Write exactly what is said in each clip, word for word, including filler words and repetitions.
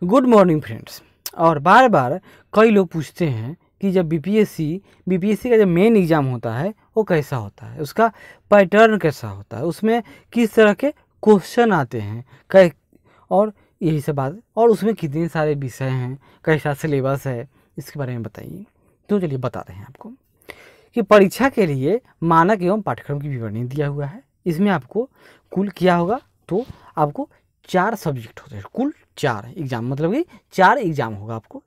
Good morning friends. और बार बार कई लोग पूछते हैं कि जब बीपीएससी बीपीएससी का जब मेन एग्ज़ाम होता है वो कैसा होता है, उसका पैटर्न कैसा होता है, उसमें किस तरह के क्वेश्चन आते हैं, कै और यही सब बात, और उसमें कितने सारे विषय हैं, कैसा सिलेबस है, इसके बारे में बताइए। तो चलिए बता रहे हैं आपको कि परीक्षा के लिए मानक एवं पाठ्यक्रम की विवरणी दिया हुआ है। इसमें आपको कुल क्या होगा, तो आपको चार सब्जेक्ट होते हैं, कुल चार एग्जाम, मतलब कि चार एग्जाम होगा आपको।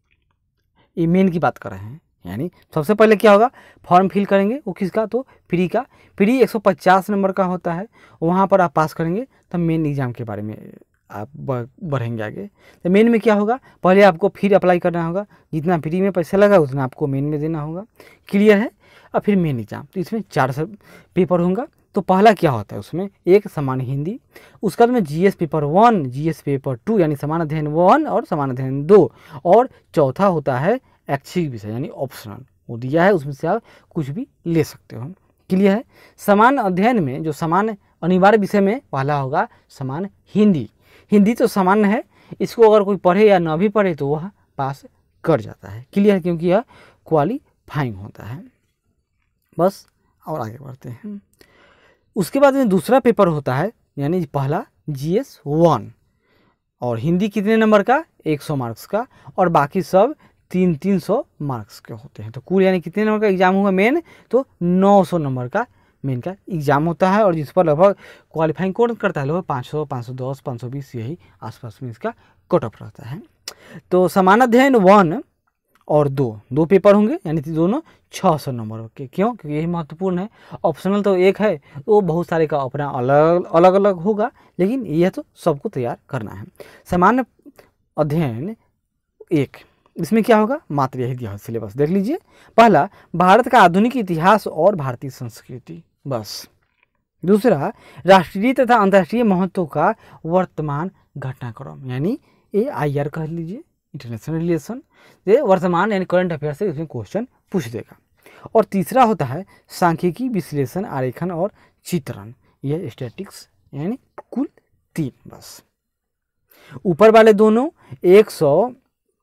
ये मेन की बात कर रहे हैं, यानी सबसे पहले क्या होगा, फॉर्म फिल करेंगे, वो किसका, तो प्री का। प्री एक सौ पचास नंबर का होता है, वहाँ पर आप पास करेंगे तब मेन एग्जाम के बारे में आप बढ़ेंगे आगे। तो मेन में क्या होगा, पहले आपको फिर अप्लाई करना होगा, जितना प्री में पैसा लगा उतना आपको मेन में देना होगा। क्लियर है। और फिर मेन एग्जाम, तो इसमें चार सब पेपर होगा। तो पहला क्या होता है, उसमें एक सामान्य हिंदी, उसके बाद में GS paper one, GS paper two यानी समान अध्ययन वन और समान अध्ययन दो, और चौथा होता है ऐच्छिक विषय यानी ऑप्शनल, वो दिया है, उसमें से आप कुछ भी ले सकते हो। क्लियर है। समान अध्ययन में जो समान अनिवार्य विषय में पहला होगा समान हिंदी। हिंदी तो सामान्य है, इसको अगर कोई पढ़े या ना भी पढ़े तो वह पास कर जाता है। क्लियर है, क्योंकि यह क्वालिफाइंग होता है। बस और आगे बढ़ते हैं। उसके बाद में दूसरा पेपर होता है, यानी पहला जीएस वन, और हिंदी कितने नंबर का, एक सौ मार्क्स का, और बाकी सब तीन तीन सौ मार्क्स के होते हैं। तो कुल यानी कितने नंबर का एग्जाम हुआ मेन, तो नौ सौ नंबर का मेन का एग्जाम होता है, और जिस पर लगभग क्वालिफाइंग कौन करता है, लगभग पाँच सौ, पाँच सौ दस, पाँच सौ बीस यही आसपास में इसका कट ऑफ रहता है। तो समान अध्ययन वन और दो दो पेपर होंगे, यानी दोनों छः सौ नंबर के। क्यों, क्योंकि यही महत्वपूर्ण है। ऑप्शनल तो एक है, वो बहुत सारे का अपना अलग अलग अलग होगा, लेकिन यह तो सबको तैयार करना है। सामान्य अध्ययन एक, इसमें क्या होगा, मात्र यही दिया है सिलेबस, देख लीजिए। पहला भारत का आधुनिक इतिहास और भारतीय संस्कृति, बस। दूसरा राष्ट्रीय तथा अंतर्राष्ट्रीय महत्व का वर्तमान घटनाक्रम, यानी ए आई आर कह लीजिए, इंटरनेशनल रिलेशन, ये वर्तमान यानी करंट अफेयर से इसमें क्वेश्चन पूछ देगा। और तीसरा होता है सांख्यिकी, विश्लेषण, आरेखन और चित्रण, यह स्टैटिक्स, यानी कुल तीन। बस ऊपर वाले दोनों एक सौ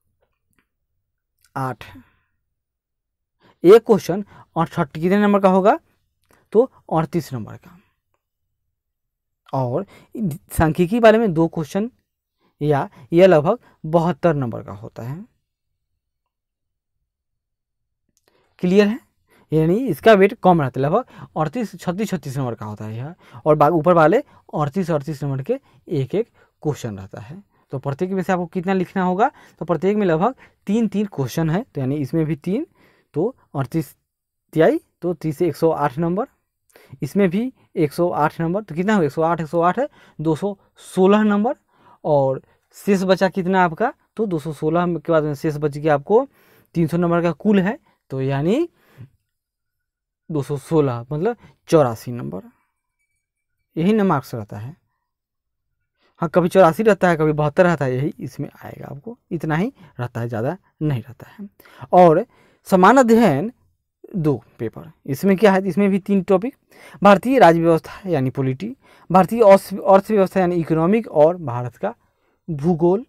आठ, एक क्वेश्चन अड़सठ कितने नंबर का होगा, तो अड़तीस नंबर का, और सांख्यिकी वाले में दो क्वेश्चन या यह लगभग बहत्तर नंबर का होता है। क्लियर है, यानी इसका वेट कम रहता है, लगभग अड़तीस छत्तीस छत्तीस नंबर का होता है यह, और ऊपर वाले अड़तीस अड़तीस नंबर के एक एक क्वेश्चन रहता है। तो प्रत्येक में से आपको कितना लिखना होगा, तो प्रत्येक में लगभग तीन तीन क्वेश्चन है, तो यानी इसमें भी तीन, तो अड़तीस तिहाई तो तीस से एक सौ आठ नंबर, इसमें भी एक सौ आठ नंबर, तो कितना हो, एक सौ आठ एक सौ आठ है दो सौ सोलह नंबर, और शेष बचा कितना आपका, तो दो सौ सोलह के बाद शेष बच गया आपको तीन सौ नंबर का कुल है, तो यानी दो सौ सोलह मतलब चौरासी नंबर, यही ना मार्क्स रहता है। हाँ, कभी चौरासी रहता है, कभी बहत्तर रहता है, यही इसमें आएगा आपको, इतना ही रहता है, ज़्यादा नहीं रहता है। और समान अध्ययन दो पेपर, इसमें क्या है, इसमें भी तीन टॉपिक, भारतीय राज्य व्यवस्था यानी पॉलिटी, भारतीय अर्थव्यवस्था यानी इकोनॉमिक, और भारत का भूगोल,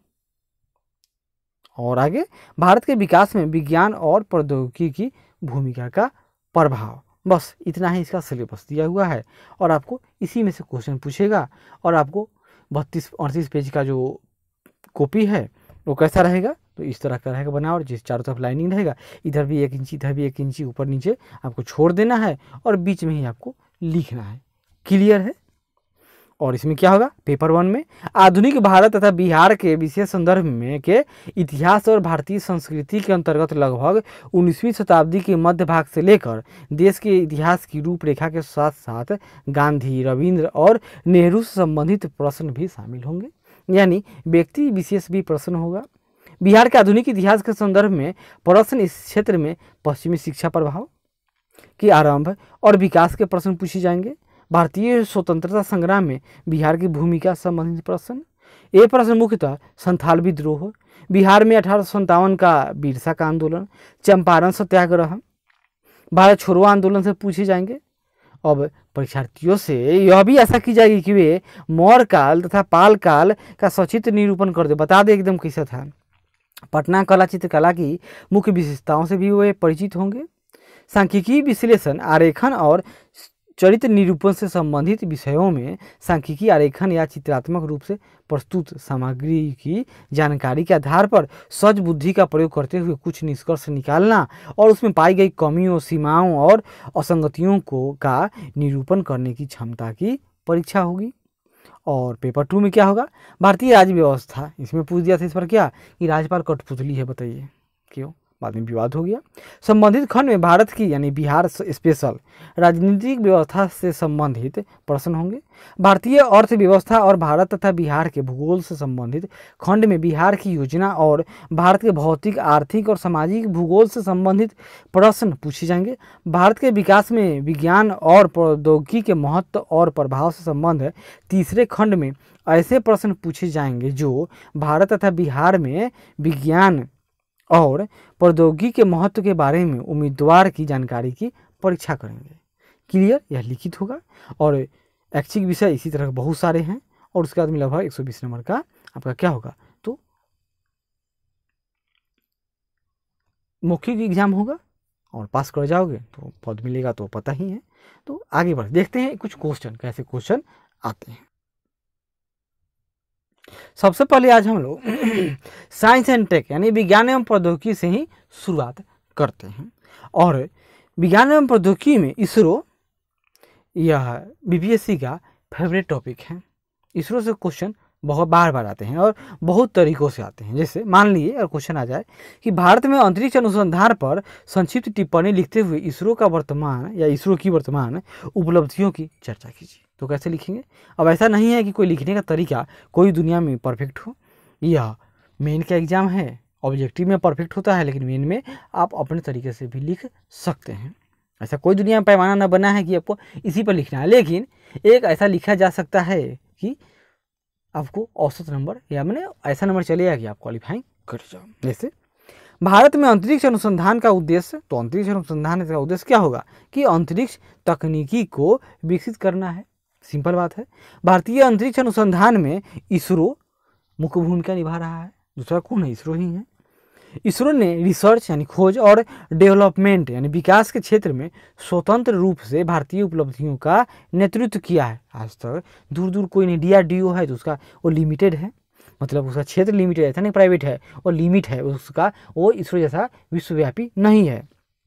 और आगे भारत के विकास में विज्ञान और प्रौद्योगिकी की भूमिका का प्रभाव। बस इतना ही इसका सिलेबस दिया हुआ है, और आपको इसी में से क्वेश्चन पूछेगा। और आपको बत्तीस अड़तीस पेज का जो कॉपी है वो कैसा रहेगा, तो इस तरह का रहेगा बना, और जिस चारों तरफ लाइनिंग रहेगा, इधर भी एक इंची, इधर भी एक इंची, ऊपर नीचे आपको छोड़ देना है, और बीच में ही आपको लिखना है। क्लियर है। और इसमें क्या होगा, पेपर वन में आधुनिक भारत तथा बिहार के विशेष संदर्भ में के इतिहास और भारतीय संस्कृति के अंतर्गत लगभग उन्नीसवीं शताब्दी के मध्य भाग से लेकर देश के इतिहास की रूपरेखा के साथ साथ गांधी, रविंद्र और नेहरू से संबंधित प्रश्न भी शामिल होंगे, यानी व्यक्ति विशेष भी प्रश्न होगा। बिहार के आधुनिक इतिहास के संदर्भ में प्रश्न इस क्षेत्र में पश्चिमी शिक्षा प्रभाव के आरंभ और विकास के प्रश्न पूछे जाएंगे। भारतीय स्वतंत्रता संग्राम में बिहार की भूमिका संबंधित प्रश्न, ये प्रश्न मुख्यतः संथाल विद्रोह, बिहार में अठारह सौ संतावन का बिरसा का आंदोलन, चंपारण सत्याग्रह, भारत छोड़ो आंदोलन से पूछे जाएंगे। अब परीक्षार्थियों से यह भी आशा की जाएगी कि वे मौर्य काल तथा पाल काल का सचित्र निरूपण कर दे, बता दे एकदम कैसा था। पटना कला चित्रकला की मुख्य विशेषताओं से भी वे परिचित होंगे। सांख्यिकी विश्लेषण, आरेखन और चरित्र निरूपण से संबंधित विषयों में सांख्यिकी आरेखन या चित्रात्मक रूप से प्रस्तुत सामग्री की जानकारी के आधार पर सज बुद्धि का प्रयोग करते हुए कुछ निष्कर्ष निकालना और उसमें पाई गई कमियों, सीमाओं और असंगतियों को का निरूपण करने की क्षमता की परीक्षा होगी। और पेपर टू में क्या होगा, भारतीय राज्य व्यवस्था, इसमें पूछ दिया था इस पर क्या कि राज्यपाल कठपुतली है, बताइए क्यों, बाद में विवाद हो गया। संबंधित खंड में भारत की यानी बिहार स्पेशल राजनीतिक व्यवस्था से संबंधित प्रश्न होंगे। भारतीय अर्थव्यवस्था और भारत तथा बिहार के भूगोल से संबंधित खंड में बिहार की योजना और भारत के भौतिक, आर्थिक और सामाजिक भूगोल से संबंधित प्रश्न पूछे जाएंगे। भारत के विकास में विज्ञान और प्रौद्योगिकी के महत्व और प्रभाव से संबंध तीसरे खंड में ऐसे प्रश्न पूछे जाएंगे जो भारत तथा बिहार में विज्ञान और प्रौद्योगिकी के महत्व के बारे में उम्मीदवार की जानकारी की परीक्षा करेंगे। क्लियर, यह लिखित होगा। और ऐच्छिक विषय इसी तरह बहुत सारे हैं और उसके बाद में लगभग एक सौ बीस नंबर का आपका क्या होगा, तो मौखिक एग्जाम होगा और पास कर जाओगे तो पद मिलेगा, तो पता ही है। तो आगे बढ़ देखते हैं कुछ क्वेश्चन, कैसे क्वेश्चन आते हैं। सबसे पहले आज हम लोग साइंस एंड टेक यानी विज्ञान एवं प्रौद्योगिकी से ही शुरुआत करते हैं। और विज्ञान एवं प्रौद्योगिकी में इसरो यह बीपीएससी का फेवरेट टॉपिक है। इसरो से क्वेश्चन बहुत बार बार आते हैं और बहुत तरीक़ों से आते हैं। जैसे मान लिए और क्वेश्चन आ जाए कि भारत में अंतरिक्ष अनुसंधान पर संक्षिप्त टिप्पणी लिखते हुए इसरो का वर्तमान या इसरो की वर्तमान उपलब्धियों की चर्चा कीजिए। तो कैसे लिखेंगे? अब ऐसा नहीं है कि कोई लिखने का तरीका कोई दुनिया में परफेक्ट हो। यह मेन का एग्जाम है, ऑब्जेक्टिव में परफेक्ट होता है, लेकिन मेन में आप अपने तरीके से भी लिख सकते हैं। ऐसा कोई दुनिया में पैमाना न बना है कि आपको इसी पर लिखना है, लेकिन एक ऐसा लिखा जा सकता है कि आपको औसत नंबर या मैंने ऐसा नंबर चलेगा कि आप क्वालिफाई कर जाओ। जैसे भारत में अंतरिक्ष अनुसंधान का उद्देश्य, तो अंतरिक्ष अनुसंधान का उद्देश्य क्या होगा कि अंतरिक्ष तकनीकी को विकसित करना है। सिंपल बात है। भारतीय अंतरिक्ष अनुसंधान में इसरो मुख्य भूमिका निभा रहा है। दूसरा कौन है? इसरो ही है। इसरो ने रिसर्च यानी खोज और डेवलपमेंट यानी विकास के क्षेत्र में स्वतंत्र रूप से भारतीय उपलब्धियों का नेतृत्व किया है। आज तक दूर दूर कोई नहीं। डीआरडीओ है तो उसका वो लिमिटेड है, मतलब उसका क्षेत्र लिमिटेड है, ऐसा नहीं प्राइवेट है, वो लिमिट है उसका, वो इसरो जैसा विश्वव्यापी नहीं है।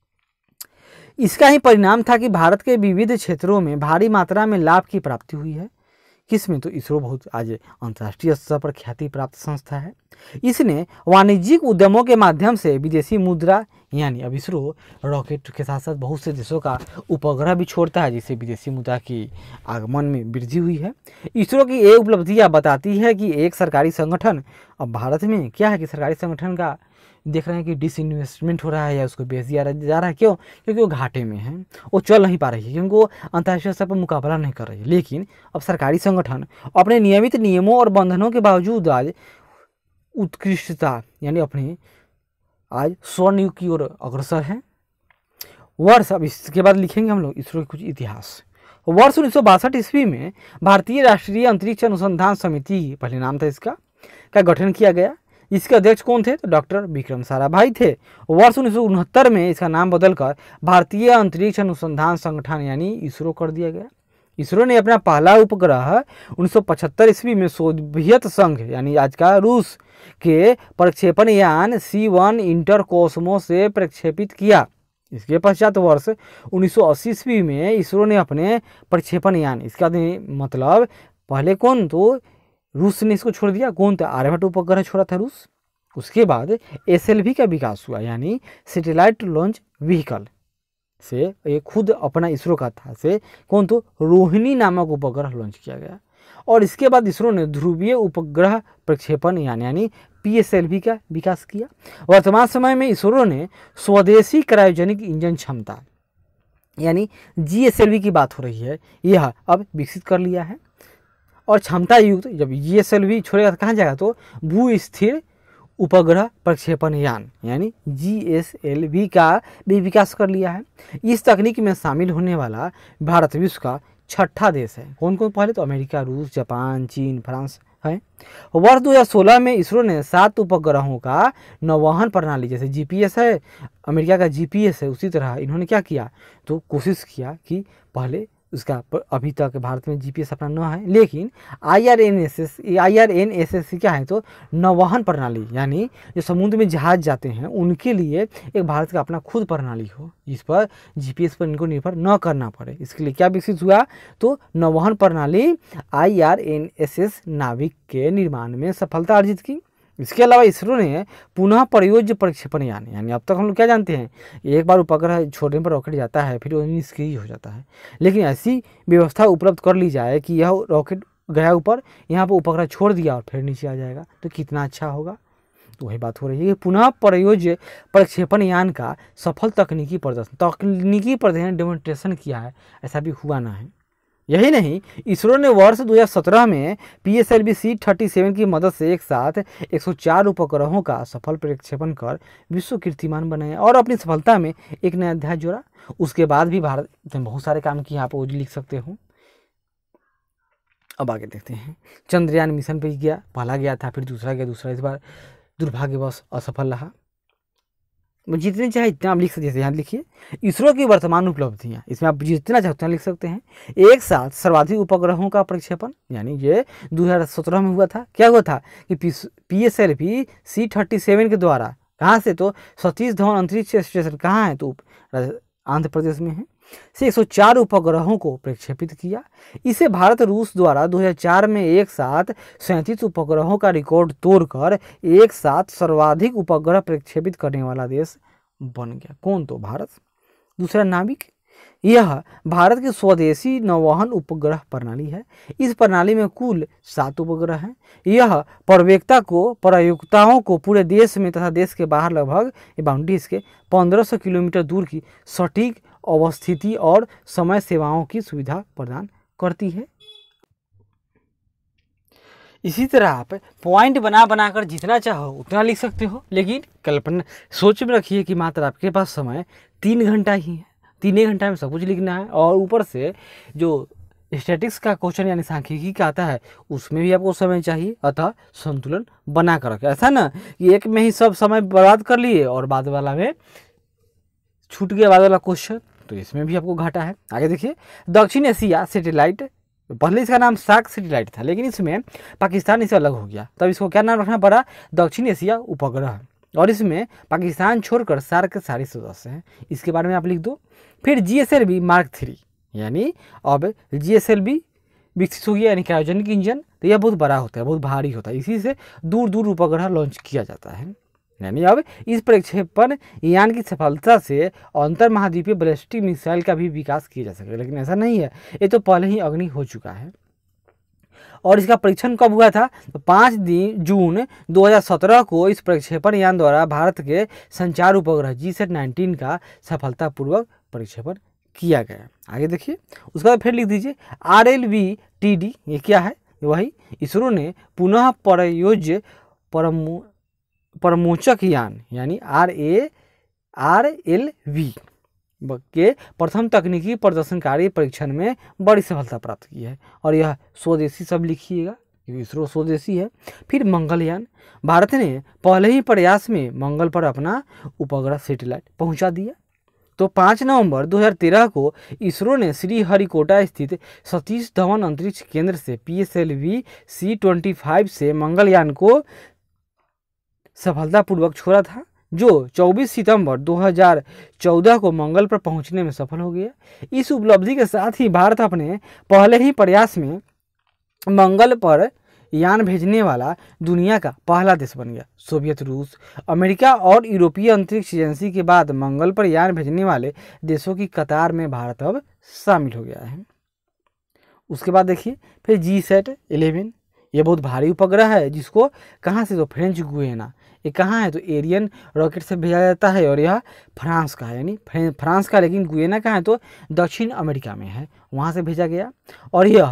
इसका ही परिणाम था कि भारत के विविध क्षेत्रों में भारी मात्रा में लाभ की प्राप्ति हुई है। किसमें? तो इसरो बहुत आज अंतर्राष्ट्रीय स्तर पर ख्याति प्राप्त संस्था है। इसने वाणिज्यिक उद्यमों के माध्यम से विदेशी मुद्रा यानी अब इसरो रॉकेट के साथ साथ बहुत से देशों का उपग्रह भी छोड़ता है, जिससे विदेशी मुद्रा की आगमन में वृद्धि हुई है। इसरो की एक उपलब्धियाँ बताती है कि एक सरकारी संगठन, अब भारत में क्या है कि सरकारी संगठन का देख रहे हैं कि डिसइन्वेस्टमेंट हो रहा है या उसको बेच दिया जा रहा है। क्यों? क्योंकि वो घाटे में है, वो चल नहीं पा रही है, क्योंकि वो अंतर्राष्ट्रीय स्तर पर मुकाबला नहीं कर रही है। लेकिन अब सरकारी संगठन अपने नियमित नियमों और बंधनों के बावजूद आज उत्कृष्टता यानी अपनी आज स्वर्ण युग की ओर अग्रसर है। वर्ष, अब इसके बाद लिखेंगे हम लोग इसरो के कुछ इतिहास। वर्ष उन्नीस सौ बासठ ईस्वी में भारतीय राष्ट्रीय अंतरिक्ष अनुसंधान समिति, पहले नाम था इसका, का गठन किया गया। इसके अध्यक्ष कौन थे? तो डॉक्टर विक्रम साराभाई थे। वर्ष उन्नीस सौ उनहत्तर में इसका नाम बदलकर भारतीय अंतरिक्ष अनुसंधान संगठन यानी इसरो कर दिया गया। इसरो ने अपना पहला उपग्रह उन्नीस सौ पचहत्तर ईस्वी में सोवियत संघ यानी आज का रूस के प्रक्षेपण यान सी वन इंटर कोसमो से प्रक्षेपित किया। इसके पश्चात वर्ष उन्नीस सौ अस्सी ईस्वी में इसरो ने अपने प्रक्षेपण यान, इसका मतलब पहले कौन? तो रूस ने इसको छोड़ दिया। कौन था? आर्यभट्ट उपग्रह छोड़ा था रूस। उसके बाद एसएलवी का विकास हुआ यानी सैटेलाइट लॉन्च व्हीकल से एक खुद अपना इसरो का था से कौन? तो रोहिणी नामक उपग्रह लॉन्च किया गया। और इसके बाद इसरो ने ध्रुवीय उपग्रह प्रक्षेपण यान यानी पीएसएलवी का विकास किया। वर्तमान समय में इसरो ने स्वदेशी क्रायोजेनिक इंजन क्षमता यानी जीएसएलवी की बात हो रही है, यह अब विकसित कर लिया है। और क्षमता युक्त जब जीएसएलवी छोड़ेगा तो कहाँ जाएगा? तो भू स्थिर उपग्रह प्रक्षेपण यान यानी जी एस एल वी का भी विकास कर लिया है। इस तकनीक में शामिल होने वाला भारत विश्व का छठा देश है। कौन कौन? पहले तो अमेरिका, रूस, जापान, चीन, फ्रांस है। वर्ष दो हज़ार सोलह में इसरो ने सात उपग्रहों का नौवहन प्रणाली, जैसे जी पी एस है, अमेरिका का जी पी एस है, उसी तरह इन्होंने क्या किया तो कोशिश किया कि पहले उसका, अभी तक भारत में जी पी एस अपना न है, लेकिन I R N S S I R N S S क्या है तो नौवहन प्रणाली, यानी जो समुद्र में जहाज जाते हैं उनके लिए एक भारत का अपना खुद प्रणाली हो, इस पर जी पी एस पर इनको निर्भर न करना पड़े। इसके लिए क्या विकसित हुआ तो नौवहन प्रणाली I R N S S NavIC के निर्माण में सफलता अर्जित की। इसके अलावा इसरो ने पुनः प्रयोज्य प्रक्षेपण यान, यानी अब तक हम लोग क्या जानते हैं, एक बार उपग्रह छोड़ने पर रॉकेट जाता है फिर वो निष्क्रिय हो जाता है, लेकिन ऐसी व्यवस्था उपलब्ध कर ली जाए कि यह रॉकेट गया ऊपर, यहाँ पर उपग्रह छोड़ दिया और फिर नीचे आ जाएगा, तो कितना अच्छा होगा। तो वही बात हो रही है कि पुनः प्रयोज्य प्रक्षेपण यान का सफल तकनीकी प्रदर्शन तकनीकी प्रदर्शन डेमोन्स्ट्रेशन किया है, ऐसा भी हुआ ना है। यही नहीं, इसरो ने वर्ष दो हज़ार सत्रह में P S L V C सैंतीस की मदद से एक साथ एक सौ चार उपग्रहों का सफल प्रक्षेपण कर विश्व कीर्तिमान बनाया और अपनी सफलता में एक नया अध्याय जोड़ा। उसके बाद भी भारत ने बहुत सारे काम किए, आप वो लिख सकते हो। अब आगे देखते हैं। चंद्रयान मिशन पे गया, पहला गया था, फिर दूसरा गया, दूसरा इस बार दुर्भाग्यवश असफल रहा। जितने चाहे इतना आप लिख सकते हैं। यहाँ लिखिए इसरो की वर्तमान उपलब्धियाँ, इसमें आप जितना चाहे उतना लिख सकते हैं। एक साथ सर्वाधिक उपग्रहों का प्रक्षेपण, यानी ये दो हज़ार सत्रह में हुआ था। क्या हुआ था कि P S L V C सैंतीस के द्वारा, कहाँ से तो सतीश धवन अंतरिक्ष स्टेशन कहाँ है तो आंध्र प्रदेश में है, से एक सौ चार उपग्रहों को प्रक्षेपित किया। इसे भारत रूस द्वारा दो हज़ार चार में एक साथ सैंतीस उपग्रहों का रिकॉर्ड तोड़कर एक साथ सर्वाधिक उपग्रह प्रक्षेपित करने वाला देश बन गया। कौन तो? भारत। दूसरा नाविक, यह भारत की स्वदेशी नौवहन उपग्रह प्रणाली है। इस प्रणाली में कुल सात उपग्रह हैं। यह प्रवेक्ता को प्रयोक्ताओं को पूरे देश में तथा देश के बाहर लगभग बाउंड्रीज के पंद्रह सौ किलोमीटर दूर की सटीक अवस्थिति और समय सेवाओं की सुविधा प्रदान करती है। इसी तरह आप पॉइंट बना बनाकर जितना चाहो उतना लिख सकते हो, लेकिन कल्पना सोच में रखिए कि मात्र आपके पास समय तीन घंटा ही है। तीन ही घंटा में सब कुछ लिखना है, और ऊपर से जो स्टैटिक्स का क्वेश्चन यानी सांख्यिकी का आता है उसमें भी आपको समय चाहिए, अतः संतुलन बना कर रखें। ऐसा ना कि एक में ही सब समय बर्बाद कर लिए और बाद वाला में छूट गया बाद वाला क्वेश्चन, तो इसमें भी आपको घाटा है। आगे देखिए, दक्षिण एशिया सैटेलाइट, पहले इसका नाम सार्क सैटेलाइट था, लेकिन इसमें पाकिस्तान इससे अलग हो गया, तब इसको क्या नाम रखना पड़ा? दक्षिण एशिया उपग्रह। और इसमें पाकिस्तान छोड़कर सार्क के सारे सदस्य हैं, इसके बारे में आप लिख दो। फिर G S L V mark three, यानी अब जी एस एल वी विकसित हो गया, यानी क्रायोजेनिक इंजन। तो यह बहुत बड़ा होता है, बहुत भारी होता है, इसी से दूर दूर उपग्रह लॉन्च किया जाता है। यानी अब इस प्रक्षेपण यान की सफलता से अंतर महाद्वीपीय बैलिस्टिक मिसाइल का भी विकास किया जा सकेगा, लेकिन ऐसा नहीं है, ये तो पहले ही अग्नि हो चुका है। और इसका परीक्षण कब हुआ था? तो पाँच दिन जून दो हज़ार सत्रह को इस प्रक्षेपण यान द्वारा भारत के संचार उपग्रह जी सेट नाइनटीन का सफलतापूर्वक प्रक्षेपण किया गया। आगे देखिए, उसके बाद फिर लिख दीजिए R L V T D, ये क्या है? वही इसरो ने पुनः प्रयोज्य परमो परमोचक यान यानी R A R L V के प्रथम तकनीकी प्रदर्शनकारी परीक्षण में बड़ी सफलता प्राप्त की है, और यह स्वदेशी सब लिखिएगा क्योंकि इसरो स्वदेशी है। फिर मंगलयान, भारत ने पहले ही प्रयास में मंगल पर अपना उपग्रह सैटेलाइट पहुंचा दिया। तो पाँच नवंबर दो हज़ार तेरह को इसरो ने श्रीहरिकोटा स्थित सतीश धवन अंतरिक्ष केंद्र से P S L V C पच्चीस से मंगलयान को सफलतापूर्वक छोड़ा था, जो चौबीस सितंबर दो हज़ार चौदह को मंगल पर पहुंचने में सफल हो गया। इस उपलब्धि के साथ ही भारत अपने पहले ही प्रयास में मंगल पर यान भेजने वाला दुनिया का पहला देश बन गया। सोवियत, रूस, अमेरिका और यूरोपीय अंतरिक्ष एजेंसी के बाद मंगल पर यान भेजने वाले देशों की कतार में भारत अब शामिल हो गया है। उसके बाद देखिए फिर जी सेट इलेवन, ये बहुत भारी उपग्रह है, जिसको कहाँ से? तो फ्रेंच गुयाना, ये कहाँ है? तो एरियन रॉकेट से भेजा जाता है, और यह फ्रांस का है, यानी फ्रांस का, लेकिन गुयाना कहाँ है? तो दक्षिण अमेरिका में है, वहाँ से भेजा गया। और यह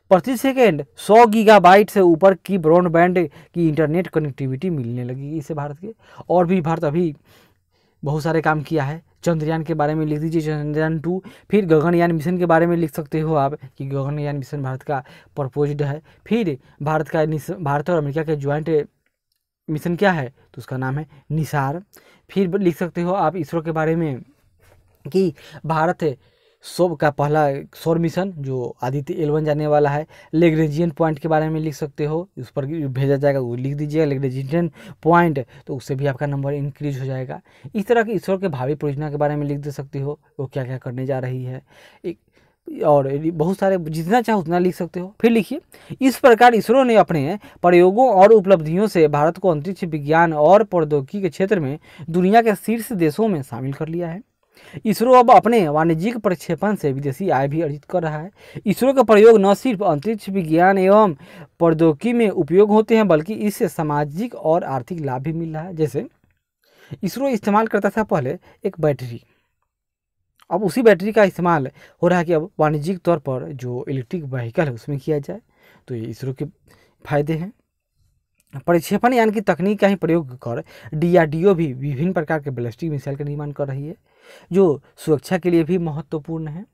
प्रति सेकेंड सौ गीगाबाइट से ऊपर की ब्रॉडबैंड की इंटरनेट कनेक्टिविटी मिलने लगी इससे भारत के। और भी भारत अभी बहुत सारे काम किया है। चंद्रयान के बारे में लिख दीजिए, चंद्रयान टू। फिर गगनयान मिशन के बारे में लिख सकते हो आप कि गगनयान मिशन भारत का प्रपोज्ड है। फिर भारत का भारत और अमेरिका के ज्वाइंट मिशन क्या है, तो उसका नाम है निसार। फिर लिख सकते हो आप इसरो के बारे में कि भारत सौ का पहला सौर मिशन जो आदित्य एल वन जाने वाला है। लेग्रेंजियन पॉइंट के बारे में लिख सकते हो, उस पर भेजा जाएगा, वो लिख दीजिएगा लेग्रेंजियन पॉइंट, तो उससे भी आपका नंबर इंक्रीज हो जाएगा। इस तरह की इसरो के भावी परियोजना के बारे में लिख दे सकते हो, वो क्या क्या करने जा रही है, एक और बहुत सारे जितना चाहे उतना लिख सकते हो। फिर लिखिए, इस प्रकार इसरो ने अपने प्रयोगों और उपलब्धियों से भारत को अंतरिक्ष विज्ञान और प्रौद्योगिकी के क्षेत्र में दुनिया के शीर्ष देशों में शामिल कर लिया है। इसरो अब अपने वाणिज्यिक प्रक्षेपण से विदेशी आय भी अर्जित कर रहा है। इसरो का प्रयोग न सिर्फ अंतरिक्ष विज्ञान एवं प्रौद्योगिकी में उपयोग होते हैं, बल्कि इससे सामाजिक और आर्थिक लाभ भी मिल रहा है। जैसे इसरो इस्तेमाल करता था पहले एक बैटरी, अब उसी बैटरी का इस्तेमाल हो रहा है कि अब वाणिज्यिक तौर पर जो इलेक्ट्रिक व्हीकल है उसमें किया जाए, तो ये इसरो के फायदे हैं। प्रक्षेपण यान की तकनीक का ही प्रयोग कर डी आर डी ओ भी विभिन्न प्रकार के बैलिस्टिक मिसाइल का निर्माण कर रही है, जो सुरक्षा के लिए भी महत्वपूर्ण है।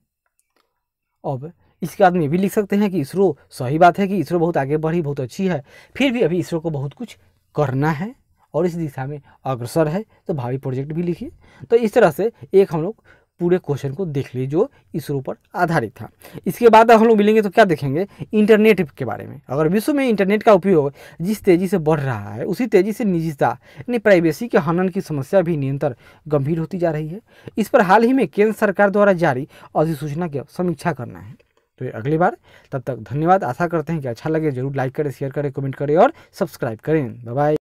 अब इसके बाद में भी लिख सकते हैं कि इसरो, सही बात है कि इसरो बहुत आगे बढ़ी, बहुत अच्छी है, फिर भी अभी इसरो को बहुत कुछ करना है और इस दिशा में अग्रसर है, तो भावी प्रोजेक्ट भी लिखिए। तो इस तरह से एक हम लोग पूरे क्वेश्चन को देख लीजिए जो इसरो पर आधारित था। इसके बाद हम लोग मिलेंगे तो क्या देखेंगे, इंटरनेट के बारे में। अगर विश्व में इंटरनेट का उपयोग जिस तेज़ी से बढ़ रहा है, उसी तेज़ी से निजता यानी प्राइवेसी के हनन की समस्या भी निरंतर गंभीर होती जा रही है। इस पर हाल ही में केंद्र सरकार द्वारा जारी अधिसूचना की समीक्षा करना है। तो अगली बार, तब तक धन्यवाद। आशा करते हैं कि अच्छा लगे, जरूर लाइक करें, शेयर करें, कमेंट करें और सब्सक्राइब करें। Bye bye.